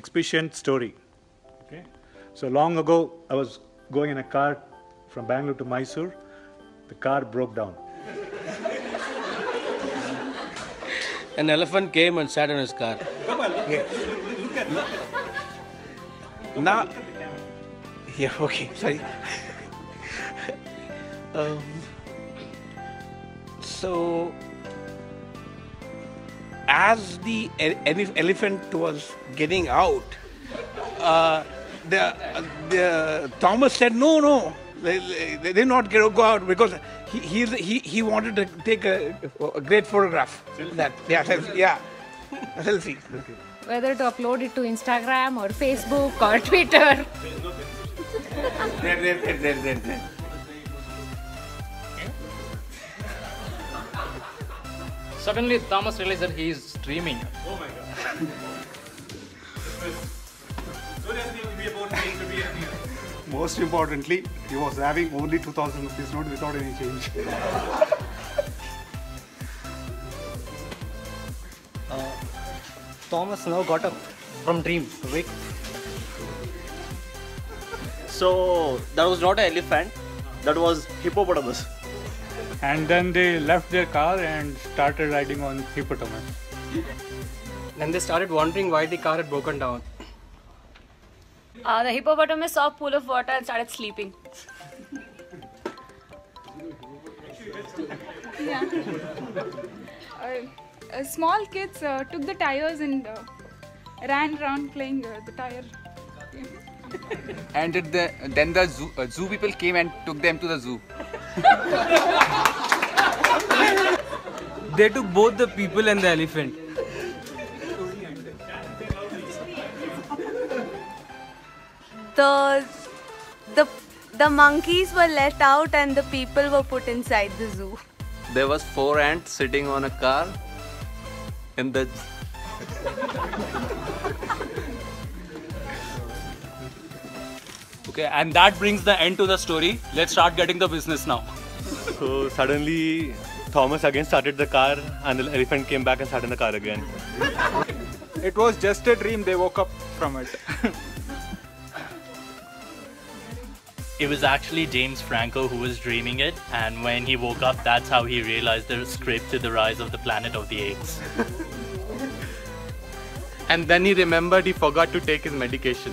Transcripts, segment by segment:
expedient story. Okay? So long ago, I was going in a car from Bangalore to Mysore. The car broke down. An elephant came and sat on his car. Now, yeah, okay, sorry. So, as the elephant was getting out, the Thomas said, "No, they did not go out because he wanted to take a great photograph." A selfie. Okay. Whether to upload it to Instagram or Facebook or Twitter. There. Suddenly, Thomas realized that he is streaming. Oh my God. Most importantly, he was having only 2,000 rupees note without any change. Thomas now got up from dream to wake. So that was not an elephant, that was hippopotamus. And then they left their car and started riding on hippopotamus. Then they started wondering why the car had broken down. The hippopotamus saw a pool of water and started sleeping. Yeah. Small kids took the tires and ran around playing the tire. And then the zoo people came and took them to the zoo. They took both the people and the elephant. The monkeys were let out and the people were put inside the zoo. There was 4 ants sitting on a car in the... Okay, and that brings the end to the story. Let's start getting the business now. So suddenly Thomas again started the car and the elephant came back and sat in the car again. It was just a dream, they woke up from it. It was actually James Franco who was dreaming it, and when he woke up, that's how he realized the script to the rise of the Planet of the Apes. And then he remembered he forgot to take his medication.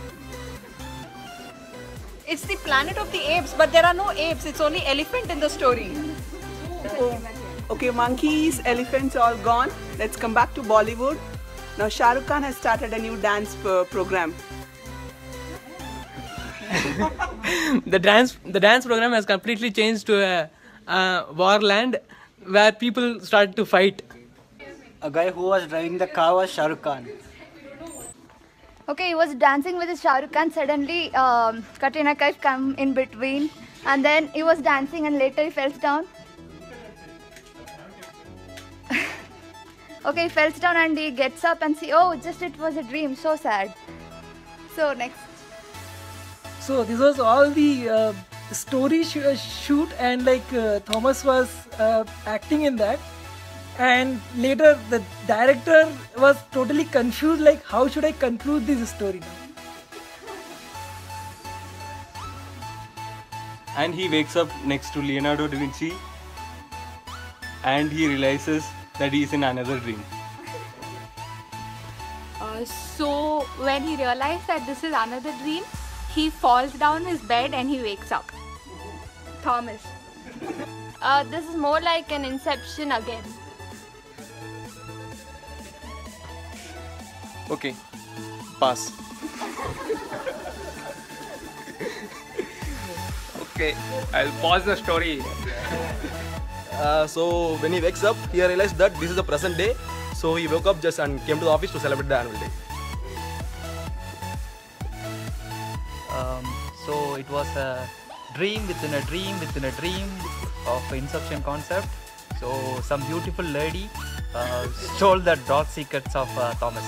It's the Planet of the Apes, but there are no apes, it's only elephant in the story. Okay, monkeys, elephants all gone. Let's come back to Bollywood. Now Shah Rukh Khan has started a new dance program. The dance program has completely changed to a war land where people started to fight. A guy who was driving the car was Shah Rukh Khan. Okay, he was dancing with his Shah Rukh Khan. Suddenly, Katrina Kaif come in between, and then he was dancing, and later he fell down. Okay, he fell down and he gets up and see, oh, just it was a dream. So sad. So next. So this was all the story shoot, and like Thomas was acting in that. And later the director was totally confused, like how should I conclude this story now? And he wakes up next to Leonardo da Vinci and he realizes that he is in another dream. So when he realized that this is another dream, he falls down his bed and he wakes up. Thomas. This is more like an inception again. Okay, pass. Okay, I'll pause the story. So when he wakes up, he realized that this is the present day. So he woke up just and came to the office to celebrate the annual day. So it was a dream within a dream within a dream of Inception concept. So some beautiful lady stole the dark secrets of Thomas.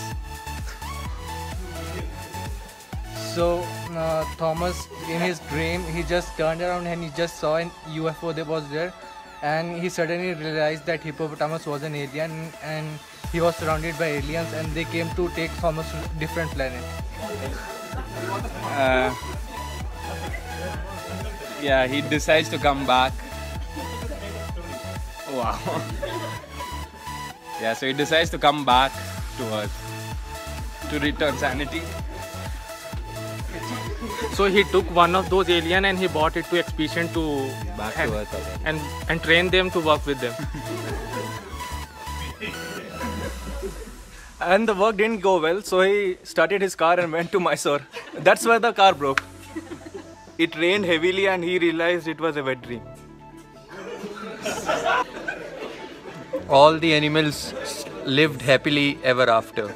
So Thomas, in his dream, he just turned around and he just saw an UFO that was there, and he suddenly realized that hippopotamus was an alien, and he was surrounded by aliens and they came to take Thomas to different planet. Yeah, he decides to come back. Wow. Yeah, so he decides to come back to Earth to return sanity. So he took one of those alien and he brought it to expedition to Back to Earth again. and trained them to work with them. And the work didn't go well, so he started his car and went to Mysore. That's where the car broke. It rained heavily and he realized it was a wet dream. All the animals lived happily ever after.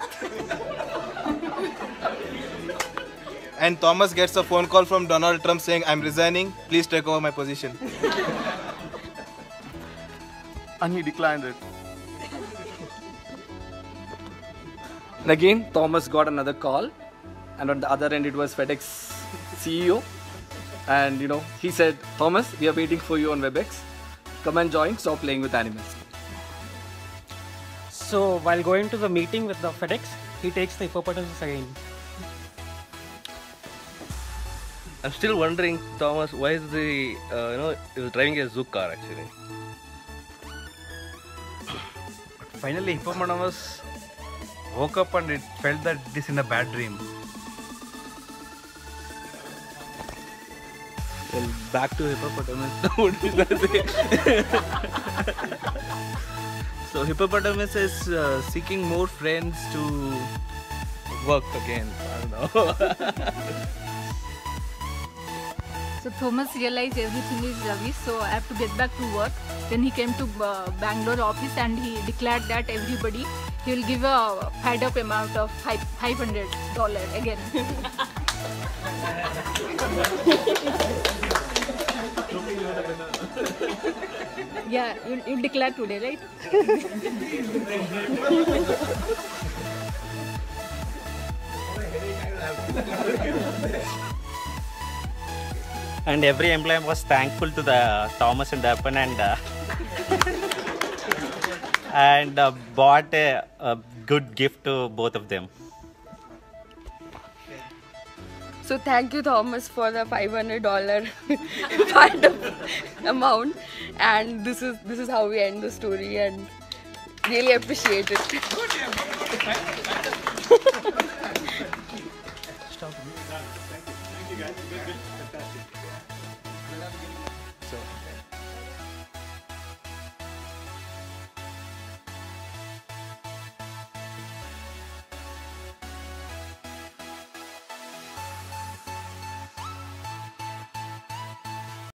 And Thomas gets a phone call from Donald Trump saying, "I'm resigning, please take over my position." And he declined it. And again, Thomas got another call, and on the other end it was FedEx CEO. And he said, "Thomas, we are waiting for you on WebEx. Come and join, stop playing with animals." So while going to the meeting with the FedEx, he takes the hippopotamus again. I'm still wondering, Thomas, why is he was driving a Zouk car actually. Finally, hippopotamus woke up and it felt that it is in a bad dream. Well, back to hippopotamus. What did I say? So hippopotamus is seeking more friends to work again. I don't know. So Thomas realized everything is rubbish, so I have to get back to work. Then he came to Bangalore office and he declared that everybody he will give a paid up amount of $500 again. Yeah, you declare today, right? And every employee was thankful to the Thomas and Darpan and bought a good gift to both of them. So thank you, Thomas, for the $500 part of amount, and this is how we end the story, and really appreciate it. Thank you guys. Good. Fantastic.